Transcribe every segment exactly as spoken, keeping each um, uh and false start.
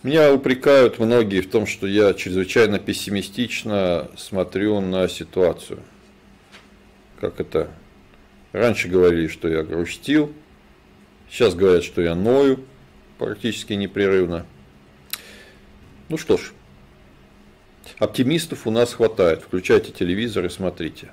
Меня упрекают многие в том, что я чрезвычайно пессимистично смотрю на ситуацию. Как это? Раньше говорили, что я грустил, сейчас говорят, что я ною практически непрерывно. Ну что ж, оптимистов у нас хватает. Включайте телевизор и смотрите.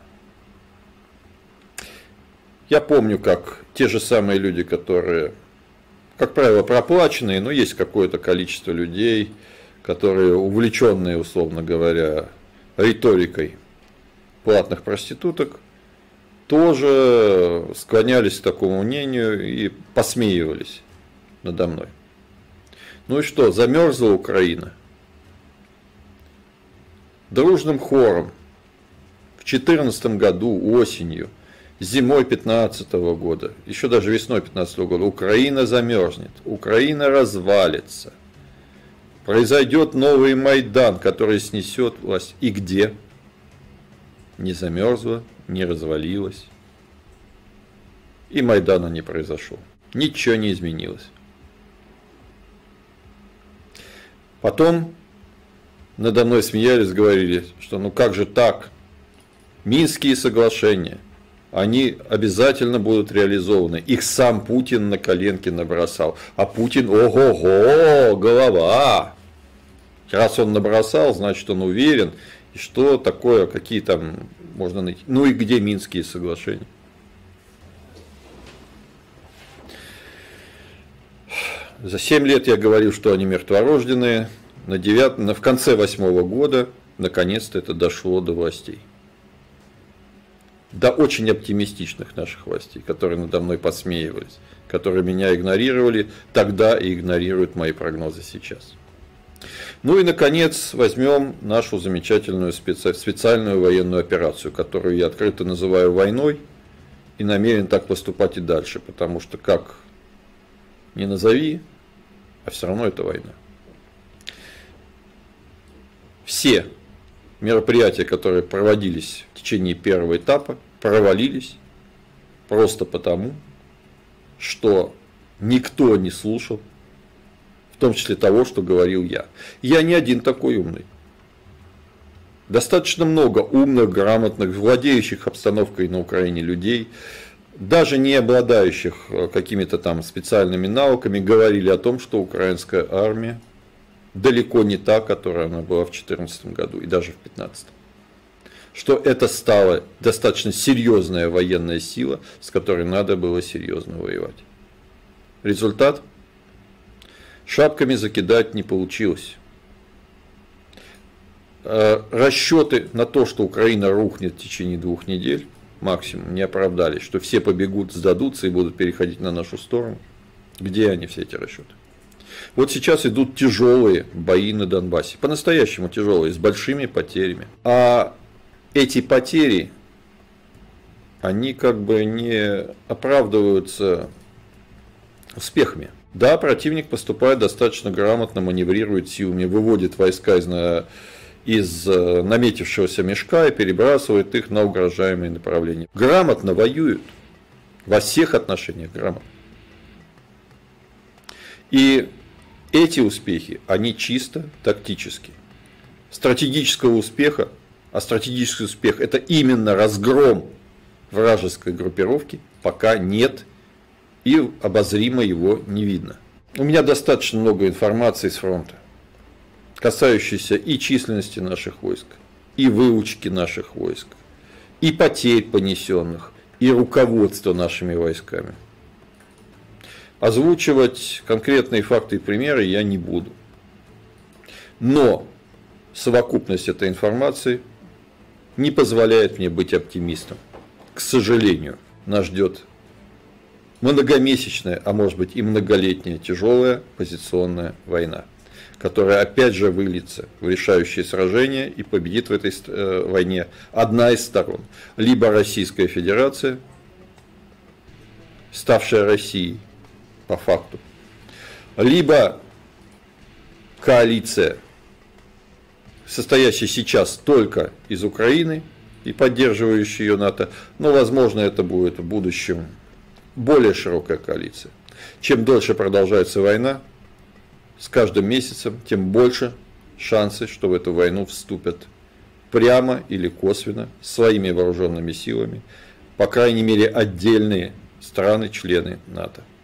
Я помню, как те же самые люди, которые, как правило, проплаченные, но есть какое-то количество людей, которые увлеченные, условно говоря, риторикой платных проституток, тоже склонялись к такому мнению и посмеивались надо мной. Ну и что, замерзла Украина? Дружным хором в две тысячи четырнадцатом году осенью, зимой две тысячи пятнадцатого года, еще даже весной две тысячи пятнадцатого года, Украина замерзнет, Украина развалится, произойдет новый Майдан, который снесет власть. И где? Не замерзла, не развалилась. И Майдана не произошло. Ничего не изменилось. Потом надо мной смеялись, говорили, что ну как же так? Минские соглашения, они обязательно будут реализованы. Их сам Путин на коленке набросал. А Путин, ого-го, голова. Раз он набросал, значит он уверен. И что такое, какие там можно найти. Ну и где Минские соглашения? За семь лет я говорил, что они мертворожденные. На девятом, на, в конце восьмого года наконец-то это дошло до властей. До очень оптимистичных наших властей, которые надо мной посмеивались, которые меня игнорировали тогда и игнорируют мои прогнозы сейчас. Ну и, наконец, возьмем нашу замечательную специ... специальную военную операцию, которую я открыто называю войной и намерен так поступать и дальше, потому что как ни назови, а все равно это война. Все мероприятия, которые проводились в течение первого этапа, провалились просто потому, что никто не слушал, в том числе того, что говорил я. Я не один такой умный. Достаточно много умных, грамотных, владеющих обстановкой на Украине людей, даже не обладающих какими-то там специальными навыками, говорили о том, что украинская армия далеко не та, которая она была в две тысячи четырнадцатом году и даже в две тысячи пятнадцатом. Что это стала достаточно серьезная военная сила, с которой надо было серьезно воевать. Результат? Шапками закидать не получилось. Расчеты на то, что Украина рухнет в течение двух недель, максимум, не оправдались, что все побегут, сдадутся и будут переходить на нашу сторону. Где они, все эти расчеты? Вот сейчас идут тяжелые бои на Донбассе, по-настоящему тяжелые, с большими потерями. А эти потери, они как бы не оправдываются успехами. Да, противник поступает достаточно грамотно, маневрирует силами, выводит войска из, из наметившегося мешка и перебрасывает их на угрожаемые направления. Грамотно воюют, во всех отношениях грамотно. И эти успехи, они чисто тактические. Стратегического успеха, а стратегический успех – это именно разгром вражеской группировки, пока нет и обозримо его не видно. У меня достаточно много информации с фронта, касающейся и численности наших войск, и выучки наших войск, и потерь понесенных, и руководства нашими войсками. Озвучивать конкретные факты и примеры я не буду. Но совокупность этой информации не позволяет мне быть оптимистом. К сожалению, нас ждет многомесячная, а может быть и многолетняя тяжелая позиционная война, которая опять же выльется в решающее сражение и победит в этой войне одна из сторон. Либо Российская Федерация, ставшая Россией по факту, либо коалиция, состоящая сейчас только из Украины и поддерживающая ее НАТО, но, возможно, это будет в будущем более широкая коалиция. Чем дольше продолжается война, с каждым месяцем, тем больше шансы, что в эту войну вступят прямо или косвенно своими вооруженными силами, по крайней мере, отдельные страны-члены НАТО.